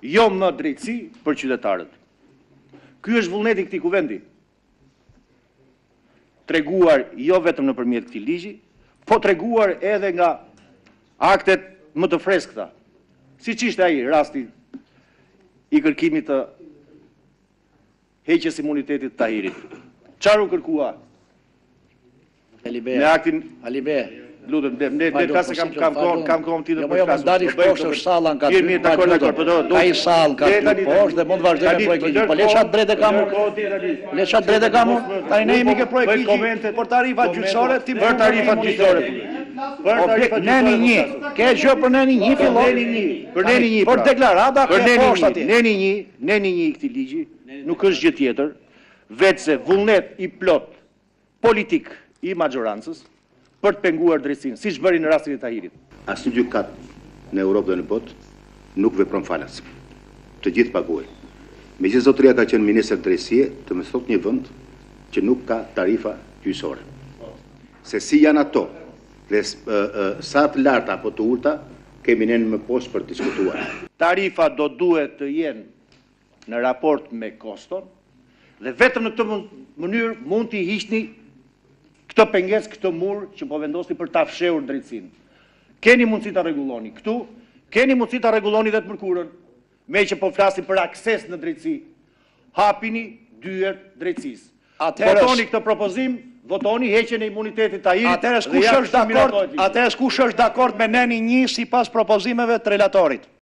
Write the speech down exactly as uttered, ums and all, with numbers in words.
jo më drejtësi për qytetarët. Ky është vullneti i këtij kuvendi. Treguar jo vetëm nëpërmjet këtij ligji, po treguar edhe nga aktet më të freskëta. Siç ishte ai rasti i kërkimit të heqjes imunitetit të Tahirit. Çfarë u kërkua? Alibe. Me aktin Alibe. Lutem, ne ne kasë kam kam kohë, kam kohë ti të po flas. Jo, ndali poshtë është salla nga ty. Jemi dakord, dakord, po do. Ai sallë ka ty poshtë dhe mund të vazhdojmë me projektin. Po le çat drejtë kam. Le çat drejtë kam. Tani ne jemi ke projekti për tarifat gjyqësore, ti për tarifat gjyqësore. Për tarifat neni një. Ke gjë për neni një fillon. Neni një. Për neni një. Për deklarata ke poshtë aty. Neni një, neni një i këtij ligji nuk është gjë tjetër vetëse vullnet i plot politik i majorancës për të penguar drejtësinë, siç bëri në rastin e Tahirit. Asnjë gjykat në Europë dhe në botë nuk vepron falas. Të gjithë paguajnë. Megjithëse zotëria ka qenë ministër drejtësie, të më thotë një vend që nuk ka tarifa gjyqësore. Se si janë ato, dhe sa të larta apo të ulta, kemi ne më poshtë për të diskutuar. Tarifa do duhet të jenë në raport me koston dhe vetëm në këtë mënyrë mund t'i hiqni këtë pengesë, këtë mur që po vendosni për ta fshehur drejtësinë. Keni mundësi ta rregulloni këtu, keni mundësi ta rregulloni edhe të mërkurën, me që po flasim për akses në drejtësi. Hapini dyert drejtësisë. Votoni këtë propozim, votoni heqjen e imunitetit të Tahirit. Atëherë kush është dakord? Atëherë kush është dakord me neni një sipas propozimeve të relatorit?